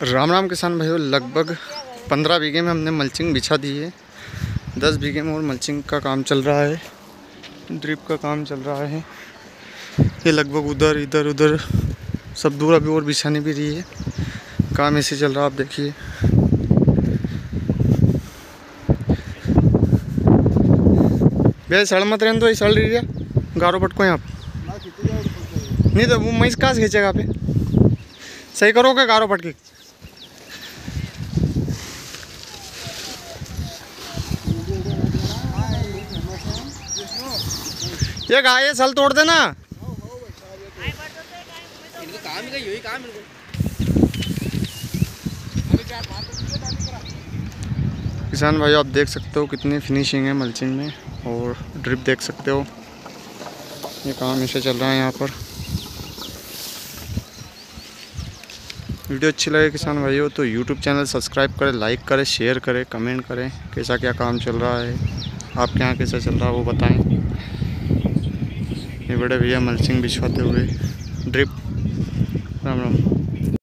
राम राम किसान भाइयों, लगभग 15 बीघे में हमने मल्चिंग बिछा दी है। 10 बीघे में और मल्चिंग का काम चल रहा है, ड्रिप का काम चल रहा है। ये लगभग उधर इधर उधर सब दूर अभी और बिछाने भी रही है, काम ऐसे चल रहा है। आप देखिए भैया, सड़ मत रहने दो, सड़ रही है गारो पटको यहाँ नहीं तो वो मैस कहाँ से खींचेगा पे, सही करोगे गारो पटके। ये गाय है, सल तोड़ देना। किसान भाई आप देख सकते हो कितनी फिनिशिंग है मल्चिंग में, और ड्रिप देख सकते हो। ये काम ऐसे चल रहा है यहाँ पर। वीडियो अच्छी लगे किसान भाइयों तो यूट्यूब चैनल सब्सक्राइब करें, लाइक करें, शेयर करें, कमेंट करें। कैसा क्या काम चल रहा है, आपके यहाँ कैसा चल रहा है वो बताएं। ये बड़े भैया मल्चिंग बिछवाते हुए ड्रिप। राम राम।